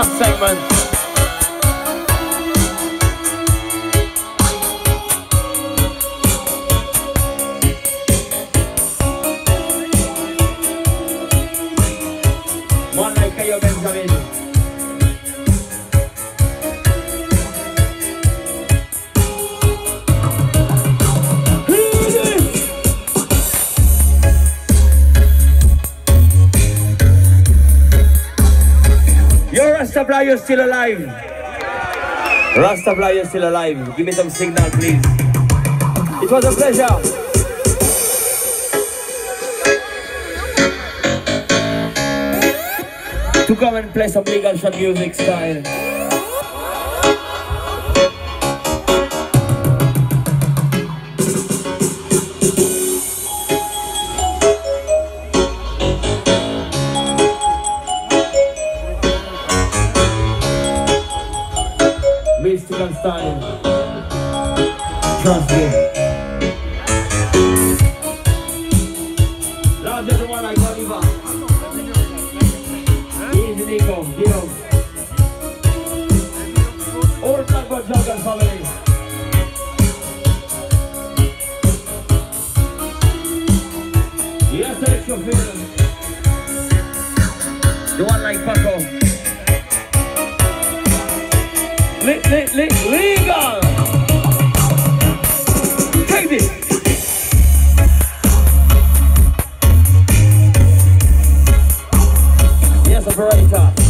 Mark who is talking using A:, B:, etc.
A: last segment. One like kayo, Benjamin. Rastafari, you're still alive. Rastafari, you're still alive. Give me some signal, please. It was a pleasure. To come and play some legal shot music style. Mystical style. Trust me. Love everyone like Oliver. Easy Nico, Dio. All Blackbird Jungle family. Yes, extra feeling. The one like Paco. Legal! Take this! Yes, operator.